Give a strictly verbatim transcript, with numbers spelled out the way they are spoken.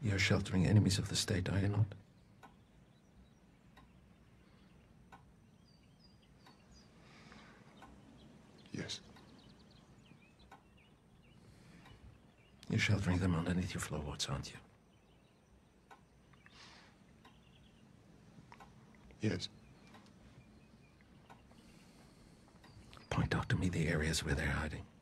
You're sheltering enemies of the state, are you not? Yes. You're sheltering them underneath your floorboards, aren't you? Yes. Point out to me the areas where they're hiding.